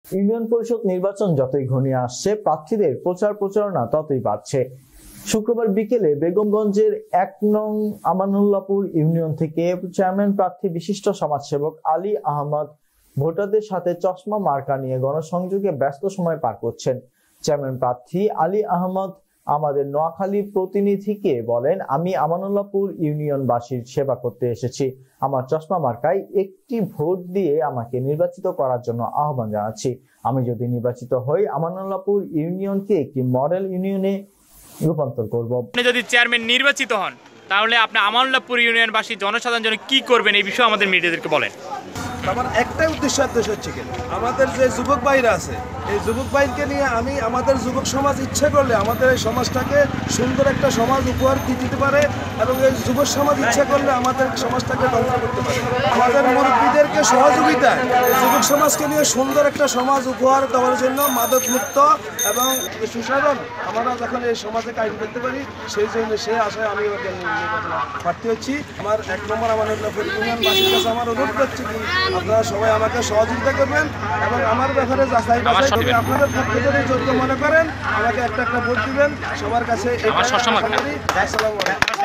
Union পরিষদ নির্বাচন যতই ঘনিয়ে আসছে, প্রার্থীদের প্রচার প্রচারণা ততই বাড়ছে। শুক্রবার বিকেলে বেগমগঞ্জের ১ নং আমানুল্লাহপুর ইউনিয়ন থেকে চেয়ারম্যান প্রার্থী বিশিষ্ট সমাজসেবক আলী আহমদ ভোটারদের সাথে চশমা মার্কা নিয়ে গণসংযোগে ব্যস্ত সময় পার করছেন। চেয়ারম্যান প্রার্থী আলী আহমদ আমাদের নোয়াখালী প্রতিনিধিকে বলেন, আমি আমানুল্লাহপুর ইউনিয়নবাসীর সেবা করতে এসেছি। আমার চশমা মার্কায় একটি ভোট দিয়ে আমাকে নির্বাচিত করার জন্য আহ্বান জানাচ্ছি। আমি যদি নির্বাচিত হই, আমানুল্লাহপুর ইউনিয়নকে একটি মডেল ইউনিয়নে রূপান্তর করব। আপনি যদি চেয়ারম্যান নির্বাচিত হন, তাহলে আপনি আমানুল্লাহপুর ইউনিয়নবাসী জনসাধারণ জন্য কি করবেন, এই বিষয়ে আমাদের মিডিয়াদেরকে বলেন। আমার একটাই উদ্দেশ্য হচ্ছে কি, আমাদের যে যুবক ভাইরা আছে, এই যুবক ভাইকে নিয়ে আমি আমাদের যুবক সমাজ ইচ্ছে করলে আমাদের এই সমাজটাকে সুন্দর একটা সমাজ উপহার দিতে পারে, এবং এই যুবক সমাজ ইচ্ছে করলে আমাদের সমাজটাকে ধ্বংস করতে পারে। আমাদের মুরব্বীদেরকে সহযোগিতায় যুবক সমাজকে নিয়ে সুন্দর একটা সমাজ উপহার দেওয়ার জন্য মাদক মুক্ত এবং সুশাসন আমরা যখন এই সমাজে কায়েম করতে পারি, সেই জন্য সেই আশায় আমি প্রার্থী হচ্ছি। আমার ১ নম্বর আমানুল্লাহপুর ইউনিয়নবাসীর কাছে আমার অনুরোধ হচ্ছে কি, আপনারা সবাই আমাকে সহযোগিতা করবেন এবং আমার ব্যাপারে যাচাই বাছাই করে আপনাদের পক্ষে যদি যোগ্য মনে করেন আমাকে একটা ভোট দিবেন। সবার কাছে এই